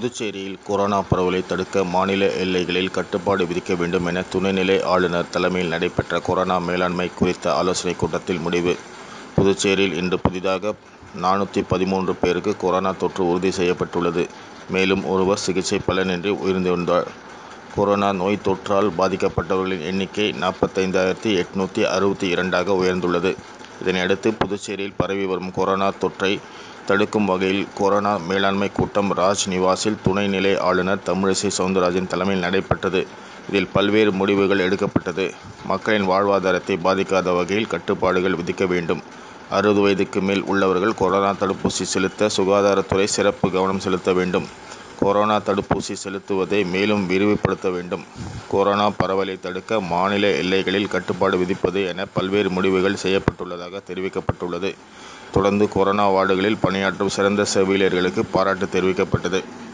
புதுச்சேரியில் கொரோனா பரவலை தடுக்க மாநில எல்லைகளில் கட்டுப்பாடு விதிக்க வேண்டும் என துணைநிலை ஆளுநர் தலைமையில் நடைபெற்ற கொரோனா மேலாண்மை குறித்த ஆலோசனைக் கூட்டத்தில் முடிவு. புதுச்சேரியில் இன்று புதிதாக 413 பேருக்கு கொரோனா தொற்று உறுதி செய்யப்பட்டுள்ளது. மேலும் ஒருவர் சிகிச்சை பலனின்றி உயிரிழந்துள்ளார். கொரோனா நோய் தொற்றால் பாதிக்கப்பட்டவர்களின் எண்ணிக்கை 45,862 உயர்ந்துள்ளது. இதனையடுத்து புதுச்சேரியில் பரவி வரும் கொரோனா தொற்றை தடுக்கும் வகையில் கொரோனா மேலாண்மை கூட்டம் ராஜ் நிவாசில் துணைநிலை ஆளுநர் தமிழிசை சவுந்தரராஜன் தலைமையில் நடைபெற்றது. இதில் பல்வேறு முடிவுகள் எடுக்கப்பட்டது. மக்களின் வாழ்வாதாரத்தை பாதிக்காத வகையில் கட்டுப்பாடுகள் விதிக்க வேண்டும். 60 வயதுக்கு மேல் உள்ளவர்கள் கொரோனா தடுப்பூசி செலுத்த சுகாதாரத்துறை சிறப்பு கவனம் செலுத்த வேண்டும். கொரோனா தடுப்பூசி செலுத்துவதை மேலும் விரிவுபடுத்த வேண்டும். கொரோனா பரவலை தடுக்க மாநில எல்லைகளில் கட்டுப்பாடு விதிப்பது என பல்வேறு முடிவுகள் செய்யப்பட்டுள்ளதாக தெரிவிக்கப்பட்டுள்ளது. தொடர்ந்து கொரோனா வார்டுகளில் பணியாற்றும் சிறந்த செவிலியர்களுக்கு பாராட்டு தெரிவிக்கப்பட்டது.